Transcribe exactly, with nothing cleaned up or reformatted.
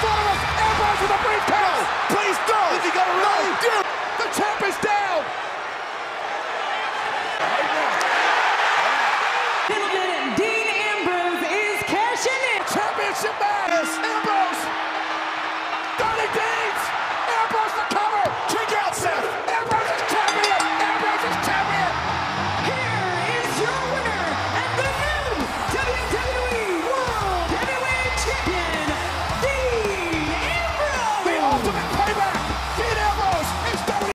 front of us. Ambros with a briefcase. No, please don't. Is he gonna No, run? dude. The champ is down. Gentlemen, Dean Ambros is cashing in. Championship match.